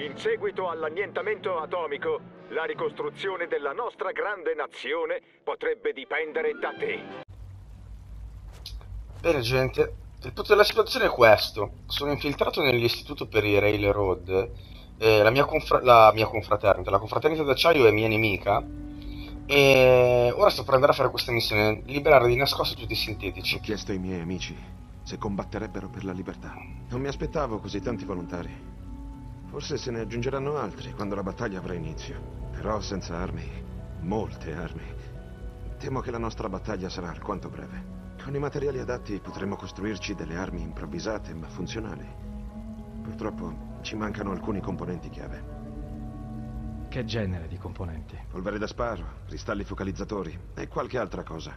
In seguito all'annientamento atomico, la ricostruzione della nostra grande nazione potrebbe dipendere da te. Bene gente, il punto della situazione è questo. Sono infiltrato nell'istituto per i Railroad. La confraternita d'acciaio è mia nemica. E ora sto per andare a fare questa missione, liberare di nascosto tutti i sintetici. Ho chiesto ai miei amici se combatterebbero per la libertà. Non mi aspettavo così tanti volontari. Forse se ne aggiungeranno altri quando la battaglia avrà inizio. Però senza armi, molte armi, temo che la nostra battaglia sarà alquanto breve. Con i materiali adatti potremo costruirci delle armi improvvisate ma funzionali. Purtroppo ci mancano alcuni componenti chiave. Che genere di componenti? Polvere da sparo, cristalli focalizzatori e qualche altra cosa.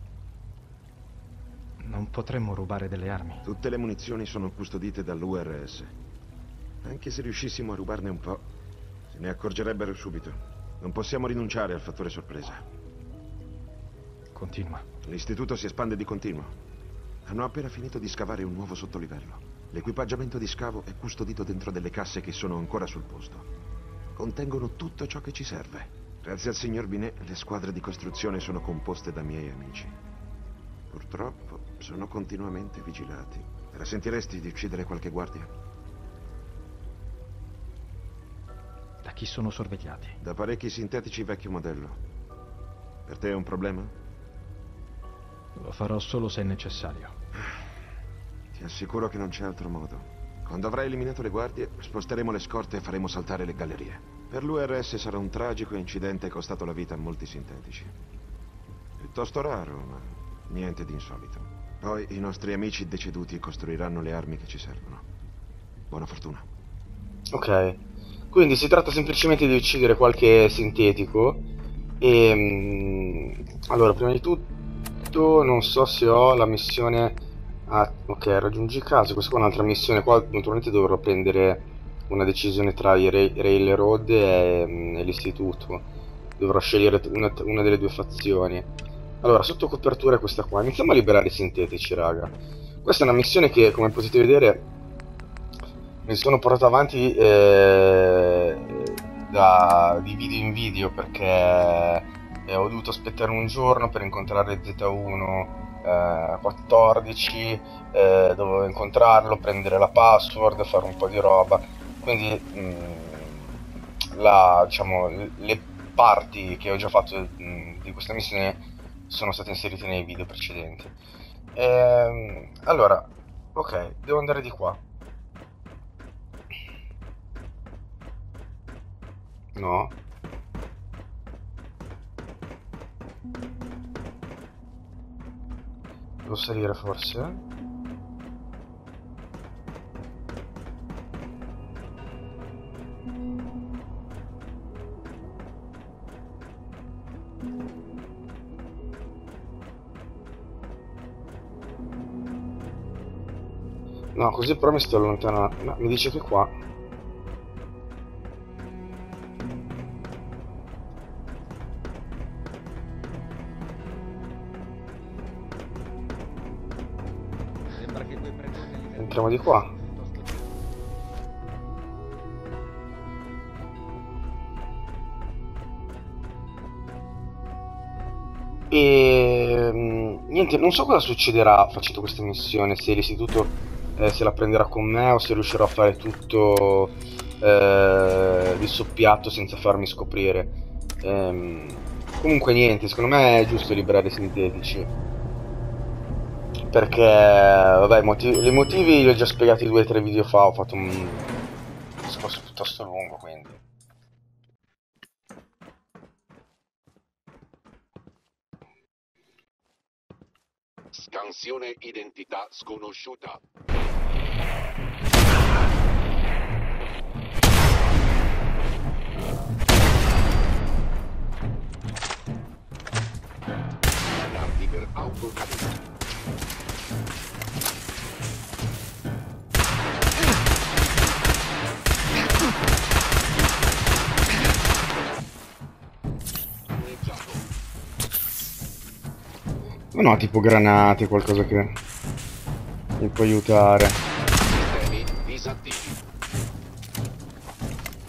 Non potremmo rubare delle armi? Tutte le munizioni sono custodite dall'URS. Anche se riuscissimo a rubarne un po', se ne accorgerebbero subito. Non possiamo rinunciare al fattore sorpresa. Continua. L'istituto si espande di continuo. Hanno appena finito di scavare un nuovo sottolivello. L'equipaggiamento di scavo è custodito dentro delle casse che sono ancora sul posto. Contengono tutto ciò che ci serve. Grazie al signor Binet, le squadre di costruzione sono composte da miei amici. Purtroppo sono continuamente vigilati. Te la sentiresti di uccidere qualche guardia? Da chi sono sorvegliati? Da parecchi sintetici vecchio modello. Per te è un problema? Lo farò solo se è necessario. Ti assicuro che non c'è altro modo. Quando avrai eliminato le guardie, sposteremo le scorte e faremo saltare le gallerie. Per l'URS sarà un tragico incidente costato la vita a molti sintetici. Piuttosto raro, ma niente di insolito. Poi i nostri amici deceduti costruiranno le armi che ci servono. Buona fortuna. Ok, quindi si tratta semplicemente di uccidere qualche sintetico. Allora, prima di tutto, non so se ho la missione... Ah, ok, raggiungi casa. Questa qua è un'altra missione. Qua naturalmente dovrò prendere una decisione tra i Railroad e l'istituto. Dovrò scegliere una delle due fazioni. Allora, sotto copertura è questa qua. Iniziamo a liberare i sintetici, raga. Questa è una missione che, come potete vedere, mi sono portato avanti di video in video, perché ho dovuto aspettare un giorno per incontrare Z1 14, dovevo incontrarlo, prendere la password, fare un po' di roba, quindi diciamo, le parti che ho già fatto di questa missione sono state inserite nei video precedenti. Allora, ok, devo andare di qua. No. Devo salire forse? No, così però mi sto allontanando. No, mi dice che qua. Entriamo di qua. Niente, non so cosa succederà facendo questa missione, se l'istituto se la prenderà con me o se riuscirò a fare tutto di soppiatto senza farmi scoprire. Comunque niente, secondo me è giusto liberare i sintetici, perché vabbè, i motivi li ho già spiegati 2 o 3 video fa. Ho fatto un discorso piuttosto lungo, quindi scansione identità sconosciuta. Armi per autocarica. no, tipo granate, qualcosa che mi può aiutare. Sistemi disattivi.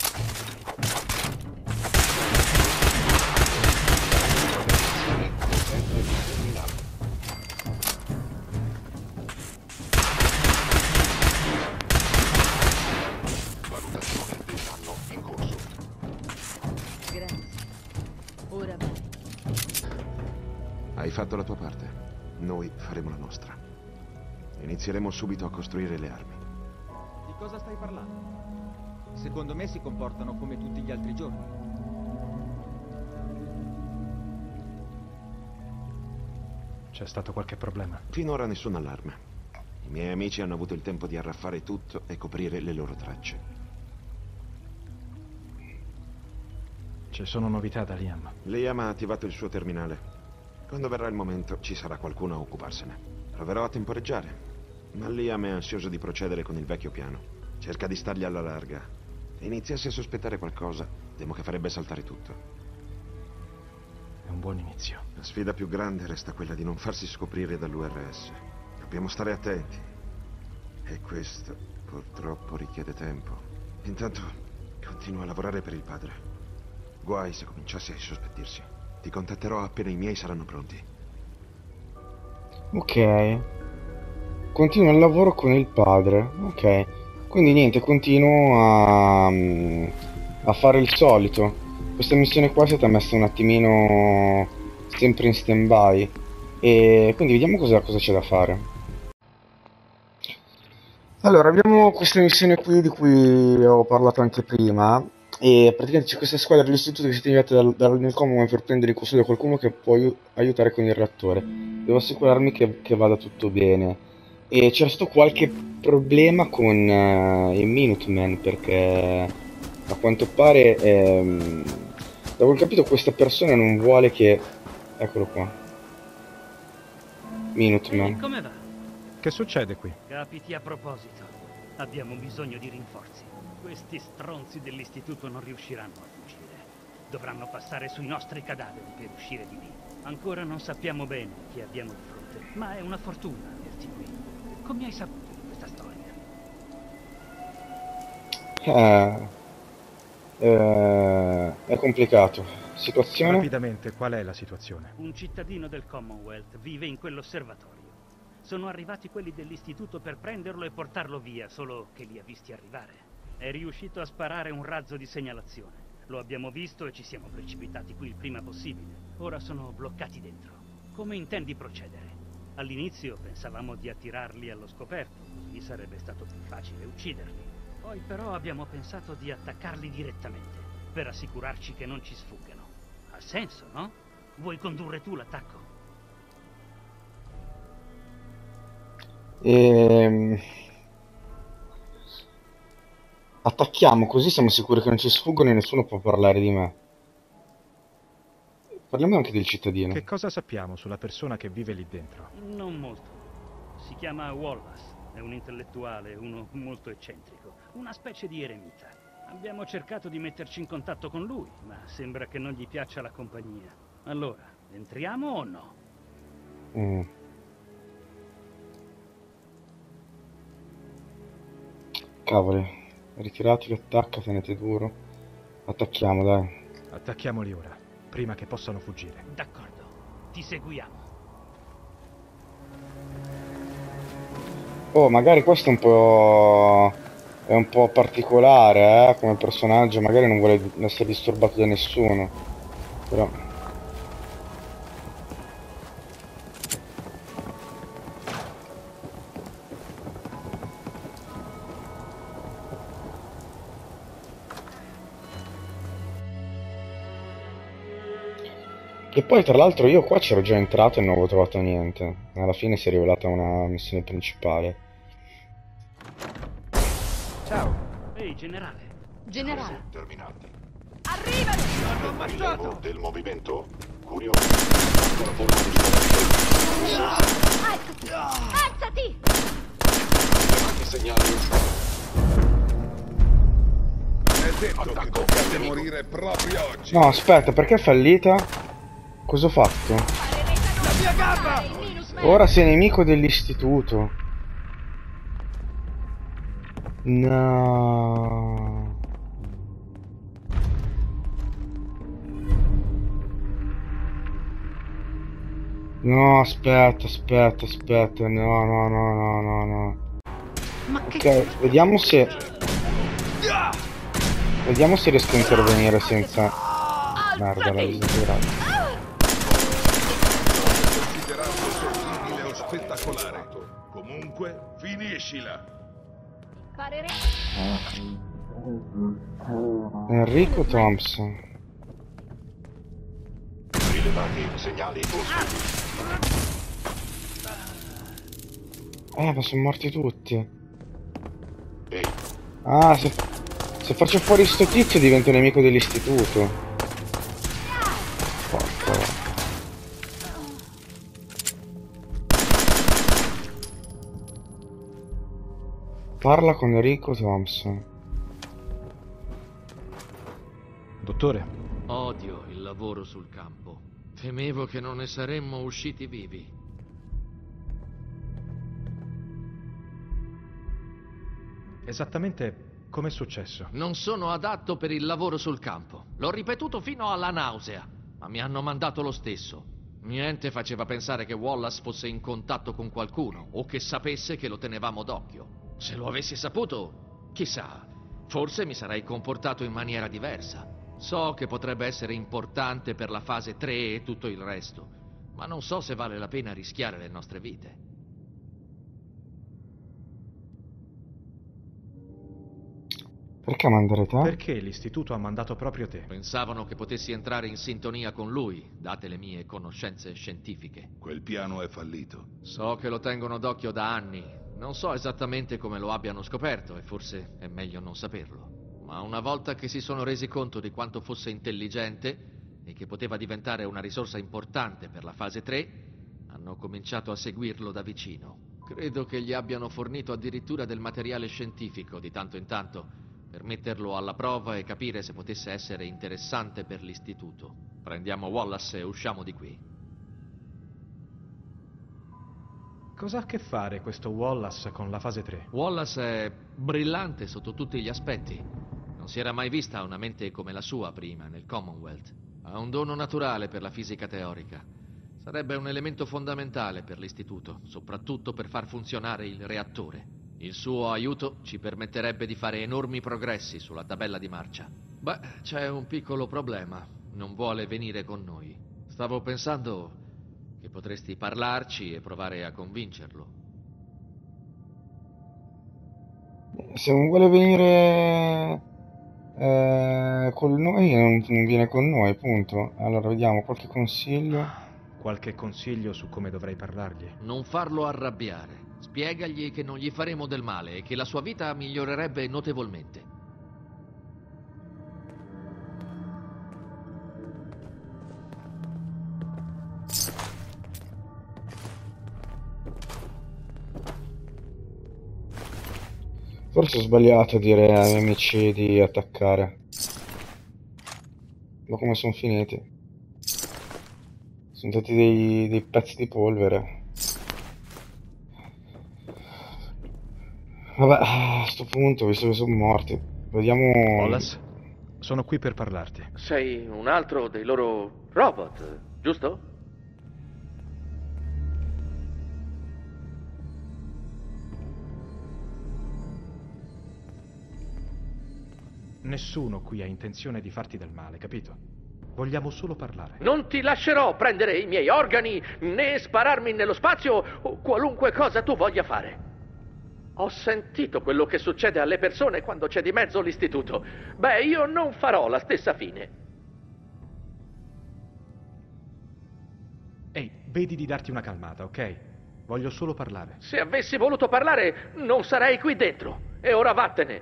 Hai fatto la tua parte. Noi faremo la nostra. Inizieremo subito a costruire le armi. Di cosa stai parlando? Secondo me si comportano come tutti gli altri giorni. C'è stato qualche problema? Finora nessun allarme. I miei amici hanno avuto il tempo di arraffare tutto e coprire le loro tracce. Ci sono novità da Liam? Liam ha attivato il suo terminale. Quando verrà il momento ci sarà qualcuno a occuparsene. Proverò a temporeggiare, ma Liam è ansioso di procedere con il vecchio piano. Cerca di stargli alla larga. Se iniziasse a sospettare qualcosa, temo che farebbe saltare tutto. È un buon inizio. La sfida più grande resta quella di non farsi scoprire dall'URS. Dobbiamo stare attenti. E questo, purtroppo, richiede tempo. Intanto, continuo a lavorare per il padre. Guai se cominciassi a sospettirsi. Ti contatterò appena i miei saranno pronti. Ok. Continuo il lavoro con il padre. Ok. Quindi niente, continuo a fare il solito. Questa missione qua è stata messa un attimino sempre in stand-by. E quindi vediamo cosa c'è da fare. Allora, abbiamo questa missione qui di cui ho parlato anche prima. E praticamente c'è questa squadra dell'istituto che si è inviata nel Commonwealth per prendere in custodia qualcuno che può aiutare con il reattore. Devo assicurarmi che vada tutto bene. E c'era stato qualche problema con i Minutemen, perché a quanto pare, da quel capito, questa persona non vuole che... Eccolo qua. Minutemen. Come va? Che succede qui? Capiti a proposito. Abbiamo bisogno di rinforzi. Questi stronzi dell'istituto non riusciranno a fuggire. Dovranno passare sui nostri cadaveri per uscire di lì. Ancora non sappiamo bene chi abbiamo di fronte, ma è una fortuna averti qui. Come hai saputo di questa storia? È complicato. Situazione? Rapidamente, qual è la situazione? Un cittadino del Commonwealth vive in quell'osservatorio. Sono arrivati quelli dell'istituto per prenderlo e portarlo via, solo che li ha visti arrivare. È riuscito a sparare un razzo di segnalazione. Lo abbiamo visto e ci siamo precipitati qui il prima possibile. Ora sono bloccati dentro. Come intendi procedere? All'inizio pensavamo di attirarli allo scoperto, così sarebbe stato più facile ucciderli. Poi però abbiamo pensato di attaccarli direttamente, per assicurarci che non ci sfuggano. Ha senso, no? Vuoi condurre tu l'attacco? Attacchiamo, così siamo sicuri che non ci sfuggono e nessuno può parlare di me. Parliamo anche del cittadino. Che cosa sappiamo sulla persona che vive lì dentro? Non molto. Si chiama Wallace. È un intellettuale, uno molto eccentrico. Una specie di eremita. Abbiamo cercato di metterci in contatto con lui, ma sembra che non gli piaccia la compagnia. Allora, entriamo o no? Cavoli. Ritiratevi, attacca, tenete duro. Attacchiamo, dai. Attacchiamoli ora, prima che possano fuggire. D'accordo, ti seguiamo. Oh, magari questo è un po' particolare, come personaggio. Magari non vuole essere disturbato da nessuno. Però... E poi tra l'altro io qua c'ero già entrato e non avevo trovato niente. Alla fine si è rivelata una missione principale. Ciao. Ehi, generale. Generale. Terminati. Arrivano! Rilevo del movimento. Curioso. Alzati! Alzati! Chiamati segnali. È detto che toccate morire proprio oggi. No, aspetta, perché è fallita? Cosa ho fatto? La mia gamba! Ora sei nemico dell'istituto. No. No, aspetta. No. Ma Ok, vediamo se riesco a intervenire senza... Merda, l'ho disintegrato. Dunque, finiscila. Parere... Enrico Thompson. Rilevati segnali ostili. Ma sono morti tutti. Ehi, Ah, se faccio fuori sto tizio divento nemico dell'istituto. Porca. Parla con Enrico Thompson. Dottore, Odio il lavoro sul campo. Temevo che non ne saremmo usciti vivi. esattamente com'è successo? Non sono adatto per il lavoro sul campo. L'ho ripetuto fino alla nausea, ma mi hanno mandato lo stesso. Niente faceva pensare che Wallace fosse in contatto con qualcuno o che sapesse che lo tenevamo d'occhio. Se lo avessi saputo, chissà, forse mi sarei comportato in maniera diversa. So che potrebbe essere importante per la fase 3 e tutto il resto, ma non so se vale la pena rischiare le nostre vite. Perché mandare te? Perché l'istituto ha mandato proprio te? Pensavano che potessi entrare in sintonia con lui, date le mie conoscenze scientifiche. Quel piano è fallito. So che lo tengono d'occhio da anni. Non so esattamente come lo abbiano scoperto e forse è meglio non saperlo. Ma una volta che si sono resi conto di quanto fosse intelligente e che poteva diventare una risorsa importante per la fase 3, hanno cominciato a seguirlo da vicino. Credo che gli abbiano fornito addirittura del materiale scientifico di tanto in tanto per metterlo alla prova e capire se potesse essere interessante per l'istituto. Prendiamo Wallace e usciamo di qui. Cosa ha a che fare questo Wallace con la fase 3? Wallace è brillante sotto tutti gli aspetti. Non si era mai vista una mente come la sua prima nel Commonwealth. Ha un dono naturale per la fisica teorica. Sarebbe un elemento fondamentale per l'istituto, soprattutto per far funzionare il reattore. Il suo aiuto ci permetterebbe di fare enormi progressi sulla tabella di marcia. Beh, c'è un piccolo problema. Non vuole venire con noi. Stavo pensando che potresti parlarci e provare a convincerlo. Se non vuole venire con noi, non viene con noi, punto. Allora, vediamo qualche consiglio. Qualche consiglio su come dovrei parlargli? Non farlo arrabbiare. Spiegagli che non gli faremo del male e che la sua vita migliorerebbe notevolmente. Forse ho sbagliato a dire ai miei amici di attaccare. Ma come sono finiti? Sono stati dei pezzi di polvere. Vabbè, a sto punto, visto che sono morti, vediamo... Wallace, sono qui per parlarti. Sei un altro dei loro robot, giusto? Nessuno qui ha intenzione di farti del male, capito? Vogliamo solo parlare. Non ti lascerò prendere i miei organi, né spararmi nello spazio o qualunque cosa tu voglia fare. Ho sentito quello che succede alle persone quando c'è di mezzo l'istituto. Beh, io non farò la stessa fine. Ehi, vedi di darti una calmata, ok? Voglio solo parlare. Se avessi voluto parlare, non sarei qui dentro. E ora vattene.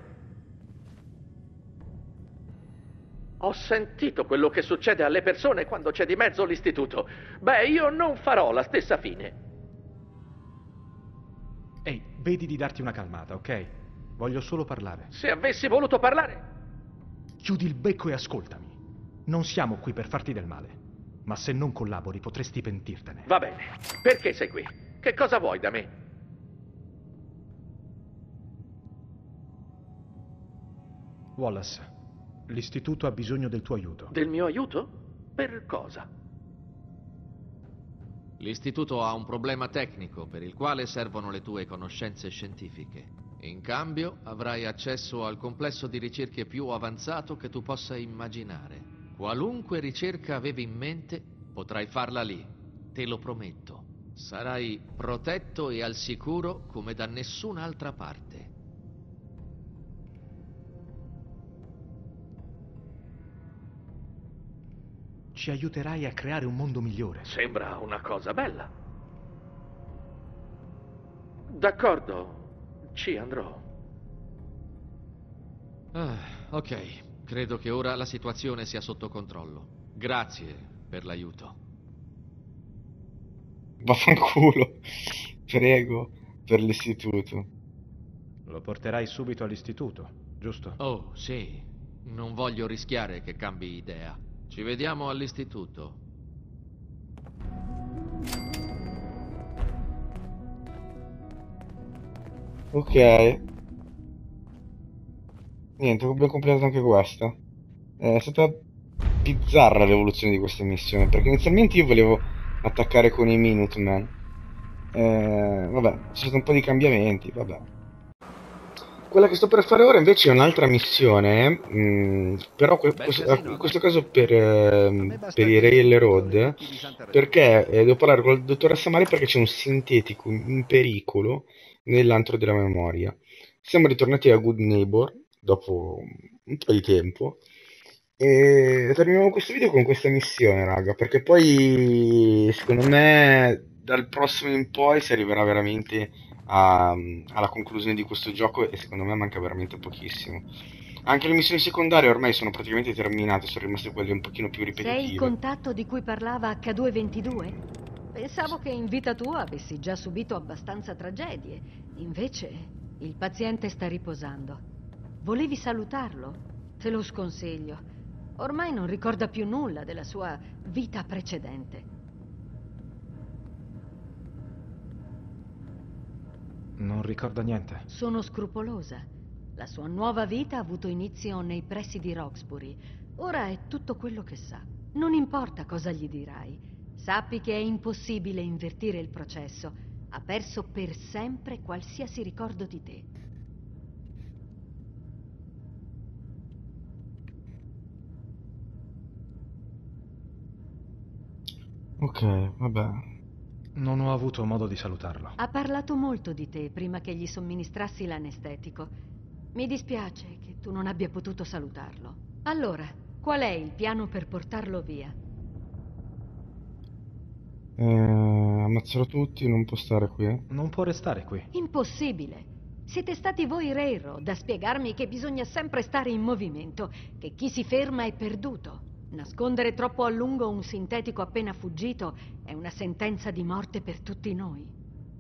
Ho sentito quello che succede alle persone quando c'è di mezzo l'istituto. Beh, io non farò la stessa fine. Ehi, vedi di darti una calmata, ok? Voglio solo parlare. Se avessi voluto parlare... Chiudi il becco e ascoltami. Non siamo qui per farti del male, ma se non collabori potresti pentirtene. Va bene. Perché sei qui? Che cosa vuoi da me? Wallace, l'istituto ha bisogno del tuo aiuto. Del mio aiuto? Per cosa? L'istituto ha un problema tecnico per il quale servono le tue conoscenze scientifiche. In cambio avrai accesso al complesso di ricerche più avanzato che tu possa immaginare. Qualunque ricerca avevi in mente, potrai farla lì. Te lo prometto. Sarai protetto e al sicuro come da nessun'altra parte. Ci aiuterai a creare un mondo migliore. Sembra una cosa bella. D'accordo, ci andrò. Ok, credo che ora la situazione sia sotto controllo. Grazie per l'aiuto. Vaffanculo. Prego, per l'istituto. Lo porterai subito all'istituto, giusto? Oh, sì. Non voglio rischiare che cambi idea. Ci vediamo all'istituto. Ok. Niente, abbiamo completato anche questa. È stata bizzarra l'evoluzione di questa missione, perché inizialmente io volevo attaccare con i Minutemen. Vabbè, ci sono stati un po' di cambiamenti, vabbè. Quella che sto per fare ora invece è un'altra missione, però in questo caso per i Railroad, perché devo parlare con la dottoressa Mari perché c'è un sintetico in pericolo nell'antro della memoria. Siamo ritornati a Good Neighbor dopo un po' di tempo e terminiamo questo video con questa missione, raga, perché poi secondo me dal prossimo in poi si arriverà veramente alla conclusione di questo gioco e secondo me manca veramente pochissimo. Anche le missioni secondarie ormai sono praticamente terminate, sono rimaste quelle un pochino più ripetitive. Sei il contatto di cui parlava H222? Pensavo che in vita tua avessi già subito abbastanza tragedie. Invece, il paziente sta riposando. Volevi salutarlo? Te lo sconsiglio. Ormai non ricorda più nulla della sua vita precedente. Non ricorda niente. Sono scrupolosa. La sua nuova vita ha avuto inizio nei pressi di Roxbury. Ora è tutto quello che sa. Non importa cosa gli dirai. Sappi che è impossibile invertire il processo. Ha perso per sempre qualsiasi ricordo di te. Ok, vabbè. Non ho avuto modo di salutarlo. Ha parlato molto di te prima che gli somministrassi l'anestetico. Mi dispiace che tu non abbia potuto salutarlo. Allora, qual è il piano per portarlo via? Ammazzerò tutti, non può stare qui. Non può restare qui. Impossibile! Siete stati voi Railroad a spiegarmi che bisogna sempre stare in movimento, che chi si ferma è perduto. Nascondere troppo a lungo un sintetico appena fuggito è una sentenza di morte per tutti noi.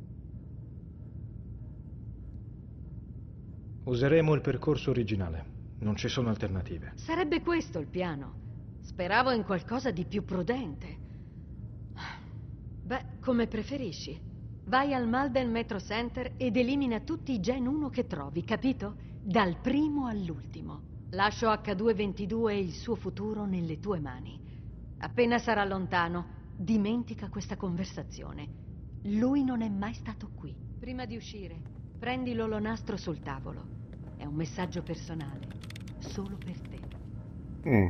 Useremo il percorso originale. Non ci sono alternative. Sarebbe questo il piano. Speravo in qualcosa di più prudente. Beh, come preferisci. Vai al Malden Metro Center ed elimina tutti i Gen 1 che trovi, capito? Dal primo all'ultimo. Lascio H222 e il suo futuro nelle tue mani. Appena sarà lontano, dimentica questa conversazione. Lui non è mai stato qui. Prima di uscire, prendi l'olonastro sul tavolo. È un messaggio personale, solo per te.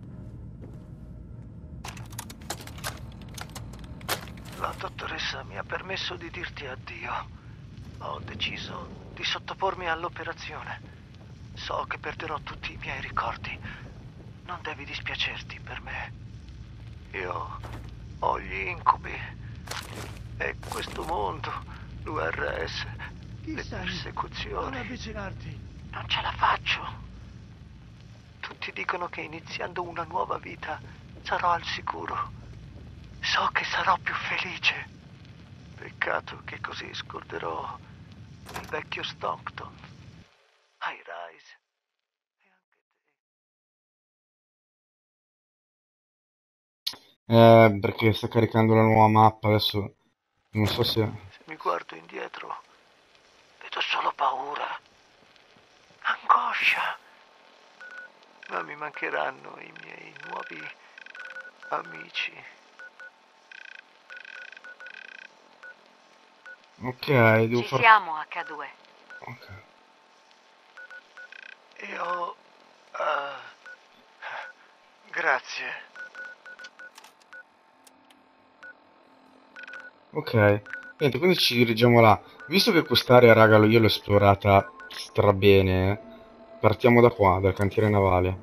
La dottoressa mi ha permesso di dirti addio. Ho deciso di sottopormi all'operazione. So che perderò tutti i miei ricordi. Non devi dispiacerti per me. Io ho gli incubi. E questo mondo, l'URS, le persecuzioni. Non avvicinarti. Non ce la faccio. Tutti dicono che iniziando una nuova vita sarò al sicuro. So che sarò più felice. Peccato che così scorderò il vecchio Stockton. High Rise. E anche te. Perché sta caricando la nuova mappa adesso. Non so se... Se mi guardo indietro, vedo solo paura. Angoscia. Ma mi mancheranno i miei nuovi amici. Ok, devo Ci siamo, H2. Ok. Io... grazie. Ok, niente, quindi ci dirigiamo là. Visto che quest'area, raga, io l'ho esplorata strabene, partiamo da qua, dal cantiere navale.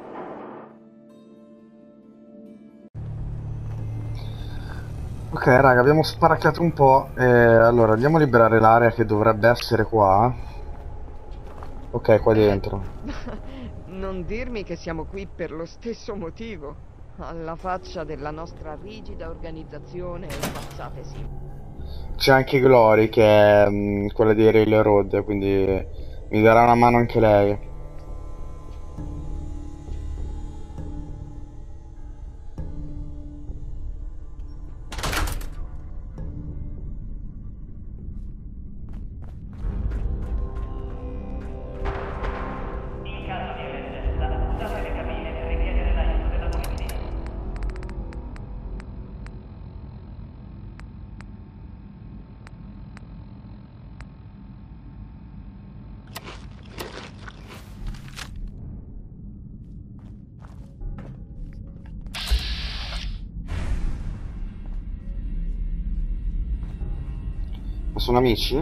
Ok, raga, abbiamo sparacchiato un po'. Allora, andiamo a liberare l'area che dovrebbe essere qua. Ok, qua dentro. Non dirmi che siamo qui per lo stesso motivo. Alla faccia della nostra rigida organizzazione e passate sì. C'è anche Glory, che è quella di Railroad, quindi mi darà una mano anche lei. Ma sono amici?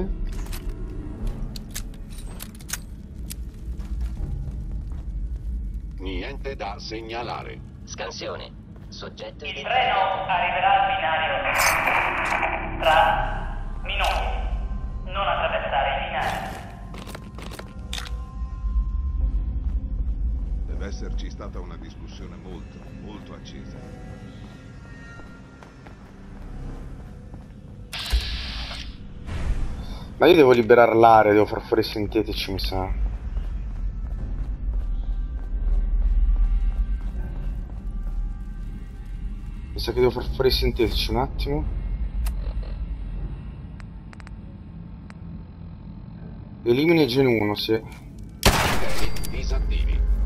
Niente da segnalare. Scansione. Soggetto Il treno arriverà al binario tra minuti. Non attraversare il binario. Deve esserci stata una discussione molto accesa. Ma io devo liberare l'area, devo far fuori i sintetici, mi sa. Mi sa che devo far fuori i sintetici un attimo. Elimini Gen 1, sì. Disattivi.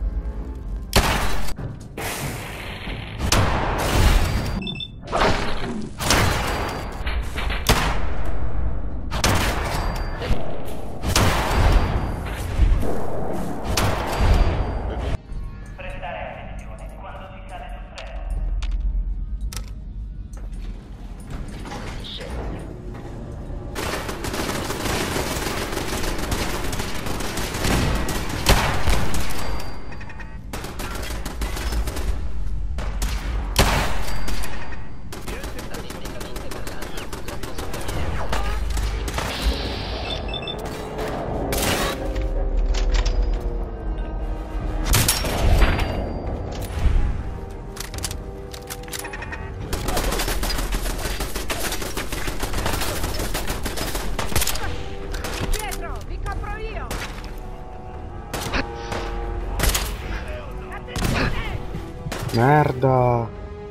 Merda.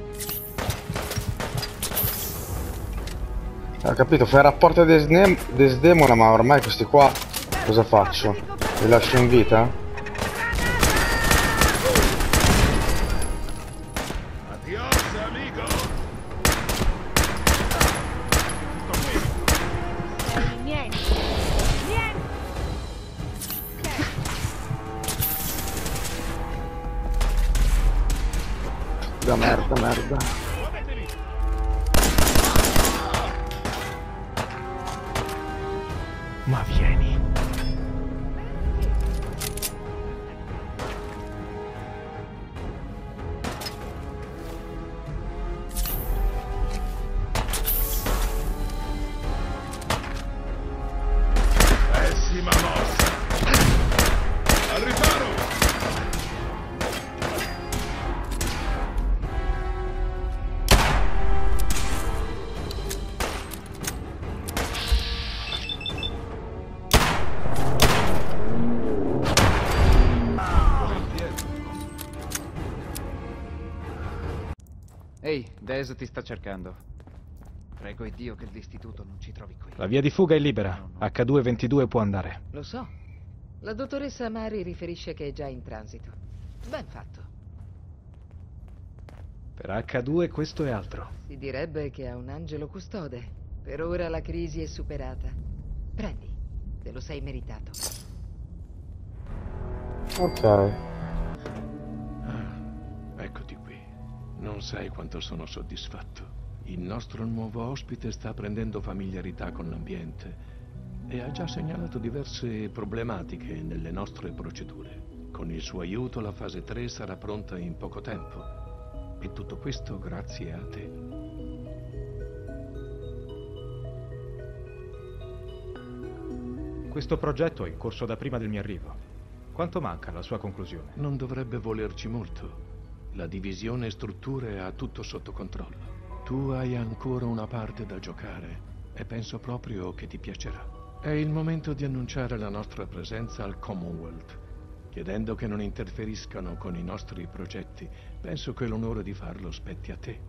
Ho capito, fai rapporto a Desdemona, ma ormai questi qua cosa faccio? Li lascio in vita? Adios, amico! Niente. Da merda. Ma vieni. Pessima mossa! Al riparo! Ehi, Des ti sta cercando. Prego Dio che l'istituto non ci trovi qui. La via di fuga è libera. H222 può andare. Lo so. La dottoressa Mari riferisce che è già in transito. Ben fatto. Per H2 questo è altro. Si direbbe che ha un angelo custode. Per ora la crisi è superata. Prendi, te lo sei meritato. Ok. Eccoti qui. Non sai quanto sono soddisfatto. Il nostro nuovo ospite sta prendendo familiarità con l'ambiente e ha già segnalato diverse problematiche nelle nostre procedure. Con il suo aiuto la fase 3 sarà pronta in poco tempo. E tutto questo grazie a te. Questo progetto è in corso da prima del mio arrivo. Quanto manca alla sua conclusione? Non dovrebbe volerci molto. La divisione strutture ha tutto sotto controllo. Tu hai ancora una parte da giocare e penso proprio che ti piacerà. È il momento di annunciare la nostra presenza al Commonwealth. Chiedendo che non interferiscano con i nostri progetti, penso che l'onore di farlo spetti a te.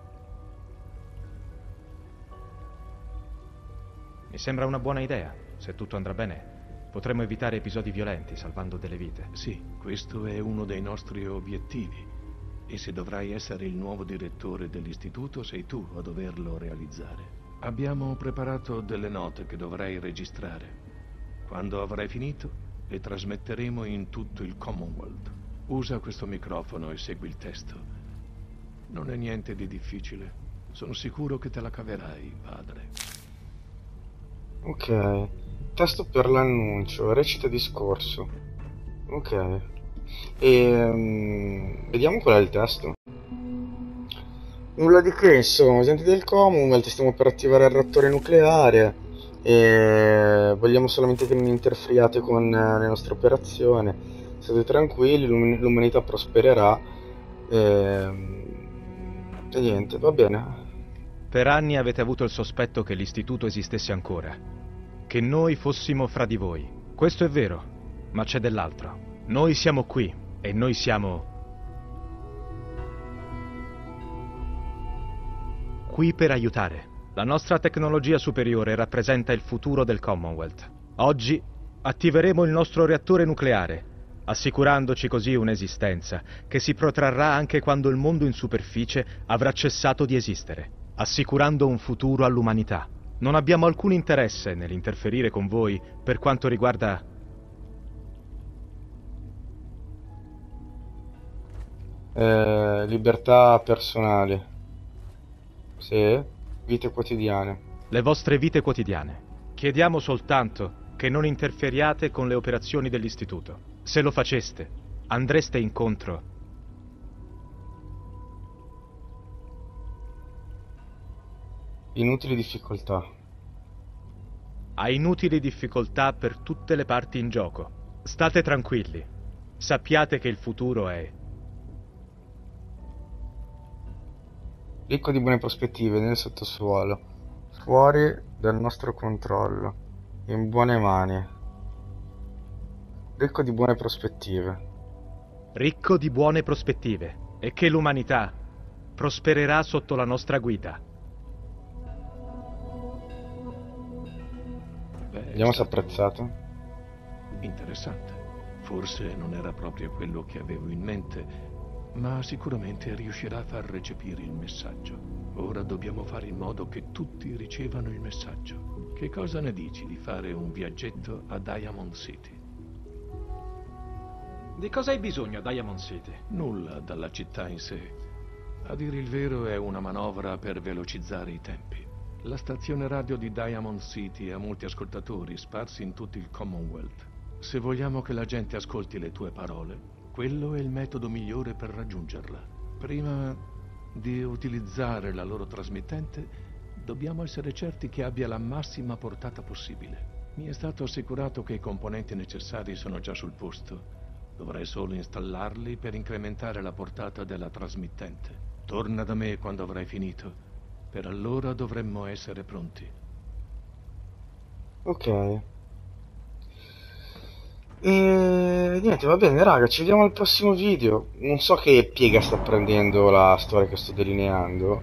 Mi sembra una buona idea. Se tutto andrà bene, potremo evitare episodi violenti, salvando delle vite. Sì, questo è uno dei nostri obiettivi. E se dovrai essere il nuovo direttore dell'istituto, sei tu a doverlo realizzare. Abbiamo preparato delle note che dovrai registrare. Quando avrai finito, le trasmetteremo in tutto il Commonwealth. Usa questo microfono e segui il testo. Non è niente di difficile. Sono sicuro che te la caverai, padre. Ok. Testo per l'annuncio. Recita discorso. Ok. Vediamo qual è il testo. Nulla di che, insomma, gente del Commonwealth, stiamo per attivare il reattore nucleare e vogliamo solamente che non interferiate con le nostre operazioni. State tranquilli, l'umanità prospererà e niente, va bene. Per anni avete avuto il sospetto che l'istituto esistesse ancora, che noi fossimo fra di voi. Questo è vero, ma c'è dell'altro. Noi siamo qui e noi siamo qui per aiutare. La nostra tecnologia superiore rappresenta il futuro del Commonwealth. Oggi attiveremo il nostro reattore nucleare, assicurandoci così un'esistenza che si protrarrà anche quando il mondo in superficie avrà cessato di esistere, assicurando un futuro all'umanità. Non abbiamo alcun interesse nell'interferire con voi per quanto riguarda libertà personali. Sì, vite quotidiane. le vostre vite quotidiane. Chiediamo soltanto che non interferiate con le operazioni dell'istituto. Se lo faceste, andreste incontro inutili difficoltà. a inutili difficoltà per tutte le parti in gioco. State tranquilli. Sappiate che il futuro è ricco di buone prospettive nel sottosuolo, fuori dal nostro controllo, in buone mani. Ricco di buone prospettive. ricco di buone prospettive e che l'umanità prospererà sotto la nostra guida. Vediamo se è apprezzato. Interessante. Forse non era proprio quello che avevo in mente, ma sicuramente riuscirà a far recepire il messaggio. Ora dobbiamo fare in modo che tutti ricevano il messaggio. Che cosa ne dici di fare un viaggetto a Diamond City? Di cosa hai bisogno a Diamond City? Nulla dalla città in sé. A dire il vero è una manovra per velocizzare i tempi. La stazione radio di Diamond City ha molti ascoltatori sparsi in tutto il Commonwealth. Se vogliamo che la gente ascolti le tue parole, quello è il metodo migliore per raggiungerla. Prima di utilizzare la loro trasmittente, dobbiamo essere certi che abbia la massima portata possibile. Mi è stato assicurato che i componenti necessari sono già sul posto. Dovrei solo installarli per incrementare la portata della trasmittente. Torna da me quando avrai finito. Per allora dovremmo essere pronti. Ok. E niente, va bene raga, ci vediamo al prossimo video. Non so che piega sta prendendo la storia che sto delineando.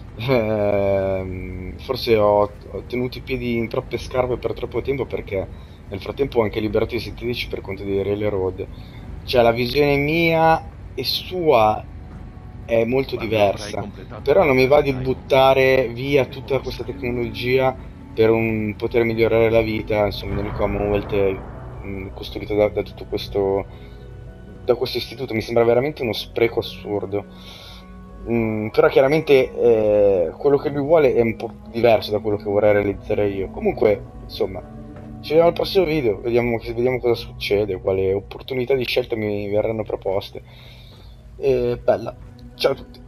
Forse ho tenuto i piedi in troppe scarpe per troppo tempo, perché nel frattempo ho anche liberato i sintetici per conto di Railroad. Cioè la visione mia e sua è molto diversa, però non mi va di buttare via tutta questa tecnologia per poter migliorare la vita, insomma, nel Commonwealth costruito da tutto questo istituto. Mi sembra veramente uno spreco assurdo. Però chiaramente quello che lui vuole è un po' diverso da quello che vorrei realizzare io. Comunque, insomma, ci vediamo al prossimo video, vediamo cosa succede, quali opportunità di scelta mi verranno proposte. E bella, ciao a tutti.